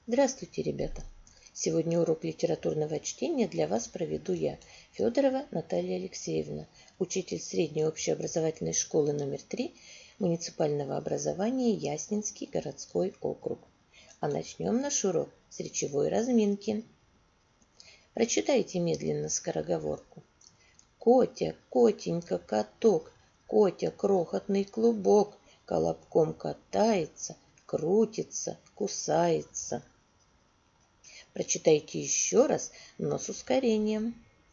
Здравствуйте, ребята! Сегодня урок литературного чтения для вас проведу я, Федорова Наталья Алексеевна, учитель средней общеобразовательной школы номер 3 муниципального образования Яснинский городской округ. А начнем наш урок с речевой разминки. Прочитайте медленно скороговорку. Котя, котенька, каток, Котя, крохотный клубок, колобком катается, крутится, кусается. Прочитайте еще раз, но с ускорением.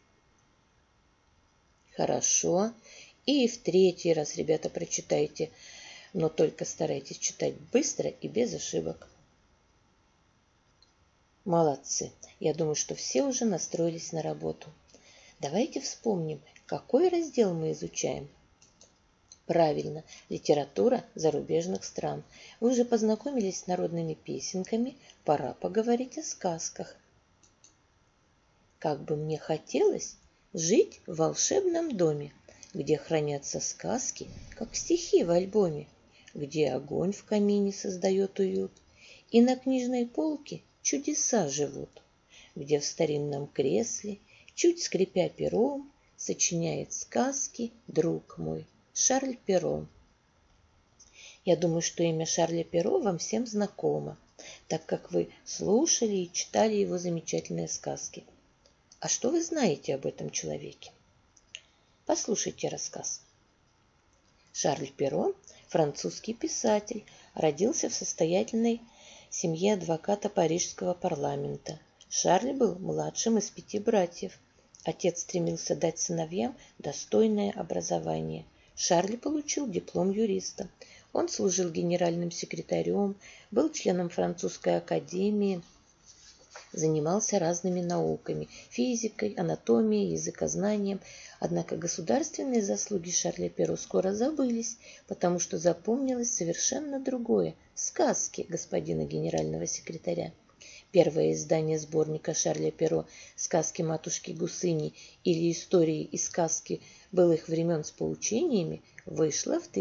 Хорошо. И в третий раз, ребята, прочитайте, но только старайтесь читать быстро и без ошибок. Молодцы. Я думаю, что все уже настроились на работу. Давайте вспомним, какой раздел мы изучаем. Правильно, литература зарубежных стран. Вы уже познакомились с народными песенками, пора поговорить о сказках. Как бы мне хотелось жить в волшебном доме, где хранятся сказки, как стихи в альбоме, где огонь в камине создает уют, и на книжной полке чудеса живут, где в старинном кресле, чуть скрипя пером, сочиняет сказки друг мой Шарль Перро. Я думаю, что имя Шарля Перро вам всем знакомо, так как вы слушали и читали его замечательные сказки. А что вы знаете об этом человеке? Послушайте рассказ. Шарль Перро, французский писатель, родился в состоятельной семье адвоката парижского парламента. Шарль был младшим из 5 братьев. Отец стремился дать сыновьям достойное образование. Шарль получил диплом юриста. Он служил генеральным секретарем, был членом французской академии, занимался разными науками – физикой, анатомией, языкознанием. Однако государственные заслуги Шарля Перро скоро забылись, потому что запомнилось совершенно другое – сказки господина генерального секретаря. Первое издание сборника Шарля Перро «Сказки матушки Гусыни» или «Истории и сказки былых времен с поучениями» вышло в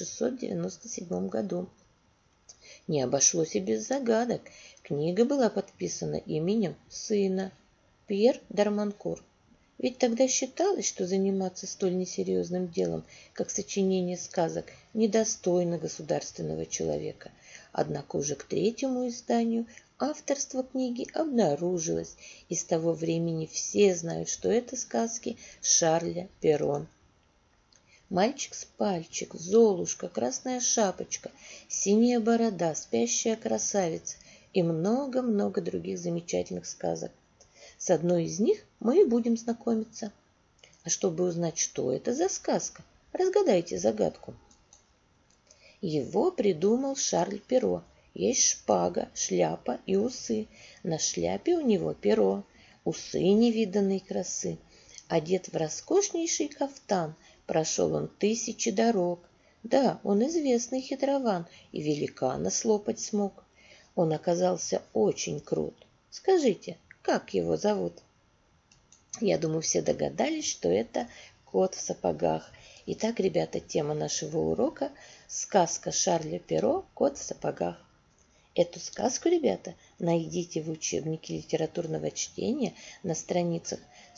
1697 году. Не обошлось и без загадок. Книга была подписана именем сына Пьер Дарманкур. Ведь тогда считалось, что заниматься столь несерьезным делом, как сочинение сказок, недостойно государственного человека. Однако уже к 3-му изданию авторство книги обнаружилось, и с того времени все знают, что это сказки Шарля Перро. Мальчик с пальчик, Золушка, Красная шапочка, Синяя борода, Спящая красавица и много-много других замечательных сказок. С одной из них мы и будем знакомиться. А чтобы узнать, что это за сказка, разгадайте загадку. Его придумал Шарль Перро. Есть шпага, шляпа и усы. На шляпе у него перо, усы невиданной красы. Одет в роскошнейший кафтан, прошел он 1000 дорог. Да, он известный хитрован и великана слопать смог. Он оказался очень крут. Скажите, как его зовут? Я думаю, все догадались, что это кот в сапогах. Итак, ребята, тема нашего урока – сказка Шарля Перро «Кот в сапогах». Эту сказку, ребята, найдите в учебнике литературного чтения на страницах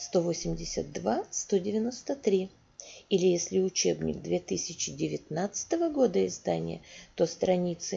182-193. Или если учебник 2019 года издания, то страницы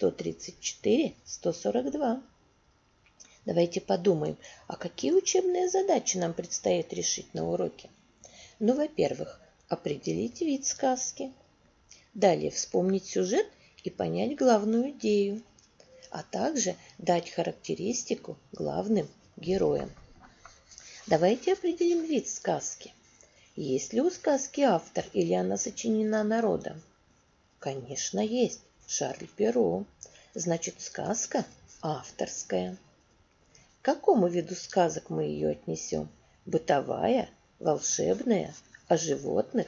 134-142. Давайте подумаем, а какие учебные задачи нам предстоит решить на уроке? Ну, во-первых, определить вид сказки. Далее вспомнить сюжет и понять главную идею. А также дать характеристику главным героям. Давайте определим вид сказки. Есть ли у сказки автор или она сочинена народом? Конечно, есть. Шарль Перро. Значит, сказка авторская. К какому виду сказок мы ее отнесем? Бытовая, волшебная, о животных?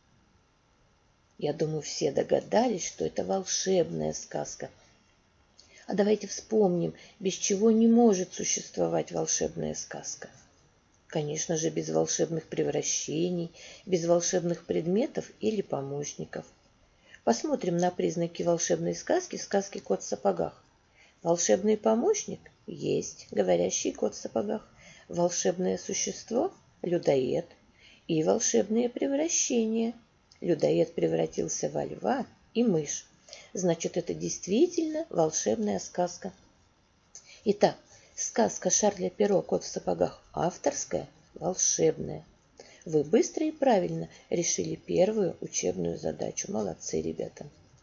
Я думаю, все догадались, что это волшебная сказка. А давайте вспомним, без чего не может существовать волшебная сказка. Конечно же, без волшебных превращений, без волшебных предметов или помощников. Посмотрим на признаки волшебной сказки «Кот в сапогах». Волшебный помощник? Есть, говорящий кот в сапогах. Волшебное существо? Людоед. И волшебные превращения. Людоед превратился во льва и мышь. Значит, это действительно волшебная сказка. Итак, сказка Шарля Перро «Кот в сапогах» авторская, волшебная. Вы быстро и правильно решили первую учебную задачу. Молодцы, ребята.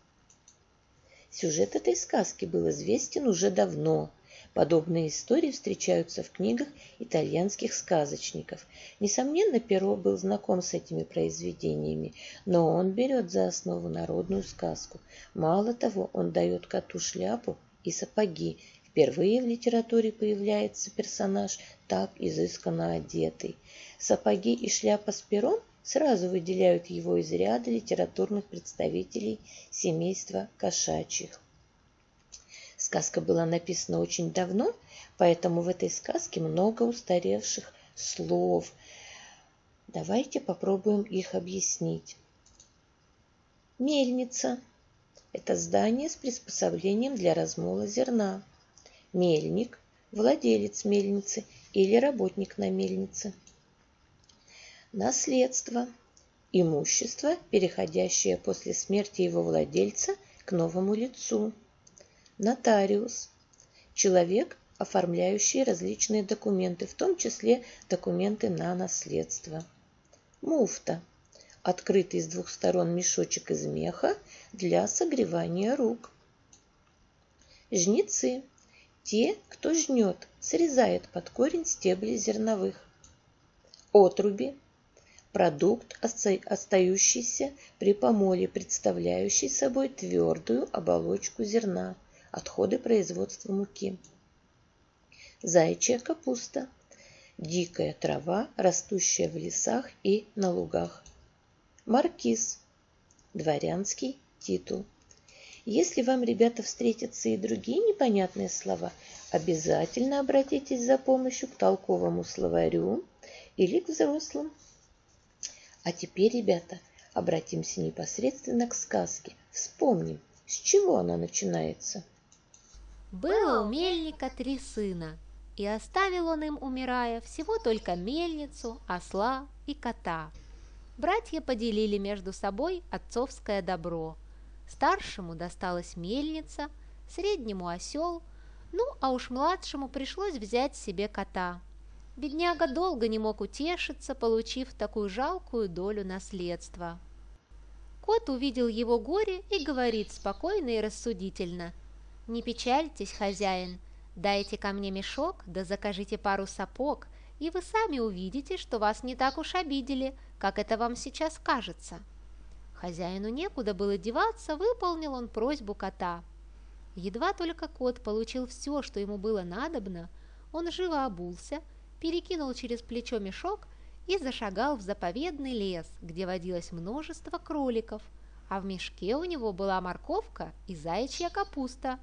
Сюжет этой сказки был известен уже давно. Подобные истории встречаются в книгах итальянских сказочников. Несомненно, Перро был знаком с этими произведениями, но он берет за основу народную сказку. Мало того, он дает коту шляпу и сапоги. Впервые в литературе появляется персонаж, так изысканно одетый. Сапоги и шляпа с пером сразу выделяют его из ряда литературных представителей семейства кошачьих. Сказка была написана очень давно, поэтому в этой сказке много устаревших слов. Давайте попробуем их объяснить. Мельница – это здание с приспособлением для размола зерна. Мельник – владелец мельницы или работник на мельнице. Наследство – имущество, переходящее после смерти его владельца к новому лицу. Нотариус – человек, оформляющий различные документы, в том числе документы на наследство. Муфта – открытый с двух сторон мешочек из меха для согревания рук. Жнецы – те, кто жнет, срезает под корень стебли зерновых. Отруби – продукт, остающийся при помоле, представляющий собой твердую оболочку зерна. Отходы производства муки. Заячья капуста – дикая трава, растущая в лесах и на лугах. Маркиз – дворянский титул. Если вам, ребята, встретятся и другие непонятные слова, обязательно обратитесь за помощью к толковому словарю или к взрослым. А теперь, ребята, обратимся непосредственно к сказке. Вспомним, с чего она начинается. Было у мельника 3 сына, и оставил он им, умирая, всего только мельницу, осла и кота. Братья поделили между собой отцовское добро. Старшему досталась мельница, среднему осел, ну а уж младшему пришлось взять себе кота. Бедняга долго не мог утешиться, получив такую жалкую долю наследства. Кот увидел его горе и говорит спокойно и рассудительно: «Не печальтесь, хозяин, дайте ко мне мешок, да закажите пару сапог, и вы сами увидите, что вас не так уж обидели, как это вам сейчас кажется». Хозяину некуда было деваться, выполнил он просьбу кота. Едва только кот получил все, что ему было надобно, он живо обулся, перекинул через плечо мешок и зашагал в заповедный лес, где водилось множество кроликов, а в мешке у него была морковка и заячья капуста.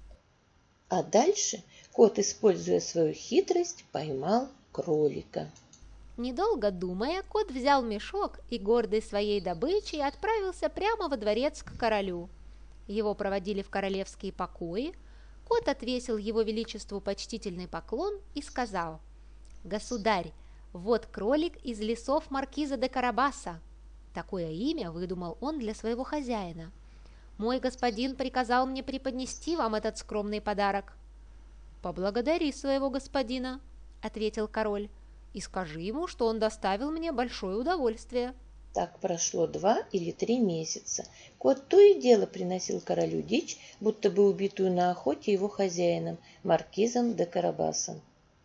А дальше кот, используя свою хитрость, поймал кролика. Недолго думая, кот взял мешок и, гордый своей добычей, отправился прямо во дворец к королю. Его проводили в королевские покои. Кот отвесил его величеству почтительный поклон и сказал: «Государь, вот кролик из лесов маркиза де Карабаса». Такое имя выдумал он для своего хозяина. «Мой господин приказал мне преподнести вам этот скромный подарок». «Поблагодари своего господина», — ответил король, «и скажи ему, что он доставил мне большое удовольствие». Так прошло 2 или 3 месяца. Кот то и дело приносил королю дичь, будто бы убитую на охоте его хозяином, маркизом де Карабасом.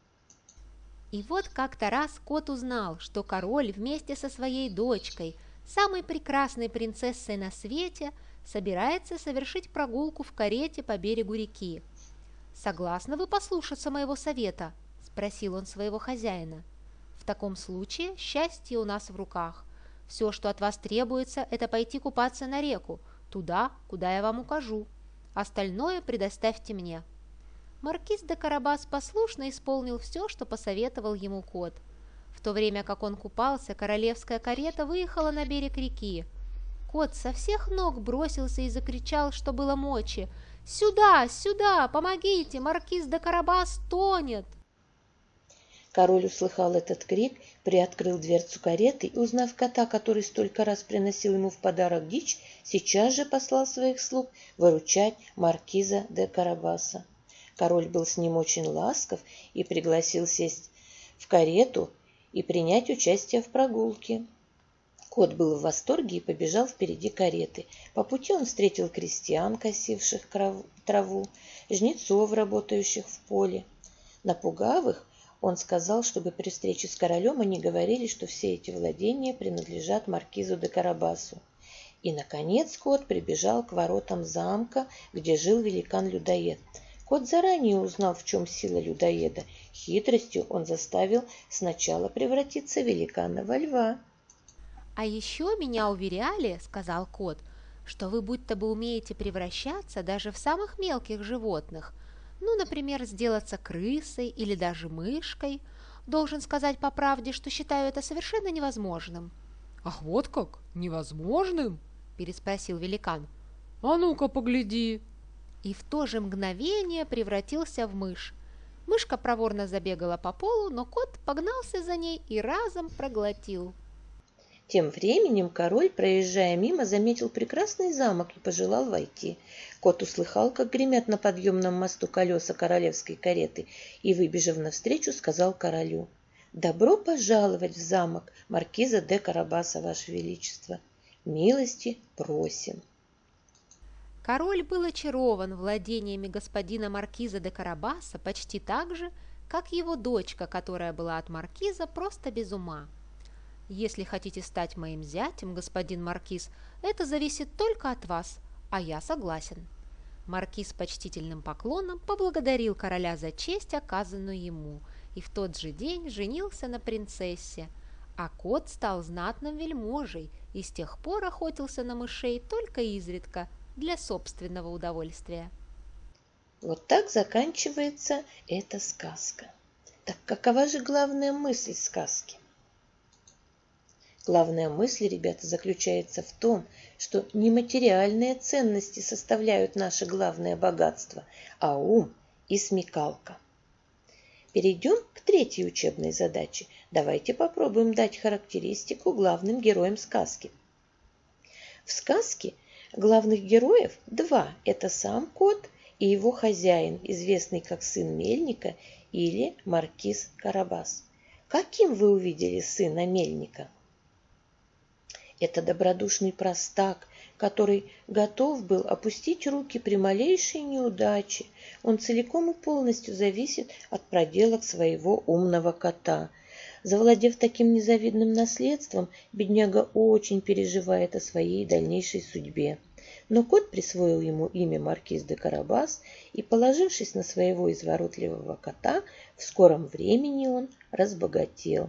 И вот как-то раз кот узнал, что король вместе со своей дочкой, самой прекрасной принцессой на свете, собирается совершить прогулку в карете по берегу реки. «Согласны вы послушаться моего совета?» – спросил он своего хозяина. «В таком случае счастье у нас в руках. Все, что от вас требуется, это пойти купаться на реку, туда, куда я вам укажу. Остальное предоставьте мне». Маркиз де Карабас послушно исполнил все, что посоветовал ему кот. В то время как он купался, королевская карета выехала на берег реки. Кот со всех ног бросился и закричал, что было мочи: «Сюда, сюда! Помогите! Маркиз де Карабас тонет!» Король услыхал этот крик, приоткрыл дверцу кареты и, узнав кота, который столько раз приносил ему в подарок дичь, сейчас же послал своих слуг выручать маркиза де Карабаса. Король был с ним очень ласков и пригласил сесть в карету и принять участие в прогулке. Кот был в восторге и побежал впереди кареты. По пути он встретил крестьян, косивших траву, жнецов, работающих в поле. Напугав их, он сказал, чтобы при встрече с королем они говорили, что все эти владения принадлежат маркизу де Карабасу. И, наконец, кот прибежал к воротам замка, где жил великан-людоед. Кот заранее узнал, в чем сила людоеда. Хитростью он заставил сначала превратиться великана во льва. «А еще меня уверяли, — сказал кот, — что вы будто бы умеете превращаться даже в самых мелких животных. Ну, например, сделаться крысой или даже мышкой. Должен сказать по правде, что считаю это совершенно невозможным». «Ах, вот как? Невозможным?» – переспросил великан. «А ну-ка, погляди!» И в то же мгновение превратился в мышь. Мышка проворно забегала по полу, но кот погнался за ней и разом проглотил. Тем временем король, проезжая мимо, заметил прекрасный замок и пожелал войти. Кот услыхал, как гремят на подъемном мосту колеса королевской кареты, и, выбежав навстречу, сказал королю: «Добро пожаловать в замок маркиза де Карабаса, ваше величество! Милости просим!» Король был очарован владениями господина маркиза де Карабаса почти так же, как его дочка, которая была от маркиза просто без ума. «Если хотите стать моим зятем, господин маркиз, это зависит только от вас, а я согласен». Маркиз с почтительным поклоном поблагодарил короля за честь, оказанную ему, и в тот же день женился на принцессе, а кот стал знатным вельможей и с тех пор охотился на мышей только изредка для собственного удовольствия. Вот так заканчивается эта сказка. Так какова же главная мысль сказки? Главная мысль, ребята, заключается в том, что не материальные ценности составляют наше главное богатство, а ум и смекалка. Перейдем к третьей учебной задаче. Давайте попробуем дать характеристику главным героям сказки. В сказке главных героев два. Это сам кот и его хозяин, известный как сын мельника или маркиз Карабас. Каким вы увидели сына мельника? Это добродушный простак, который готов был опустить руки при малейшей неудаче. Он целиком и полностью зависит от проделок своего умного кота. Завладев таким незавидным наследством, бедняга очень переживает о своей дальнейшей судьбе. Но кот присвоил ему имя маркиз де Карабас, и, положившись на своего изворотливого кота, в скором времени он разбогател.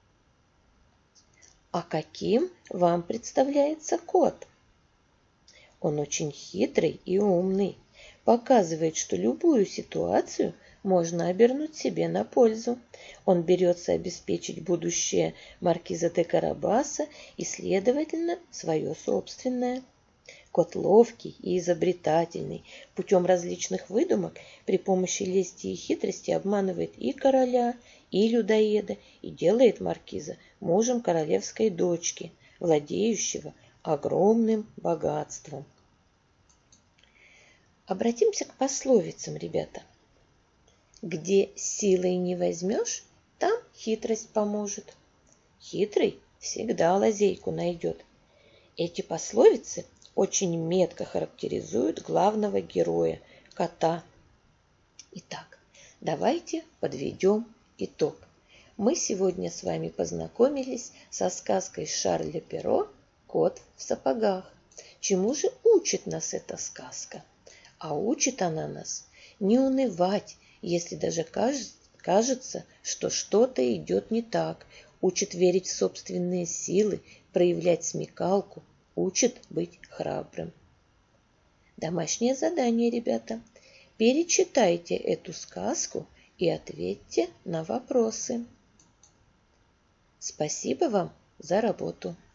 А каким вам представляется кот? Он очень хитрый и умный, показывает, что любую ситуацию можно обернуть себе на пользу. Он берется обеспечить будущее маркиза де Карабаса и, следовательно, свое собственное. Кот ловкий и изобретательный, путем различных выдумок при помощи лести и хитрости обманывает и короля, и людоеда, и делает маркиза мужем королевской дочки, владеющего огромным богатством. Обратимся к пословицам, ребята. Где силой не возьмешь, там хитрость поможет. Хитрый всегда лазейку найдет. Эти пословицы очень метко характеризуют главного героя, кота. Итак, давайте подведем итог. Мы сегодня с вами познакомились со сказкой Шарля Перро «Кот в сапогах». Чему же учит нас эта сказка? А учит она нас не унывать, если даже кажется, что что-то идет не так. Учит верить в собственные силы, проявлять смекалку, учит быть храбрым. Домашнее задание, ребята. Перечитайте эту сказку и ответьте на вопросы. Спасибо вам за работу.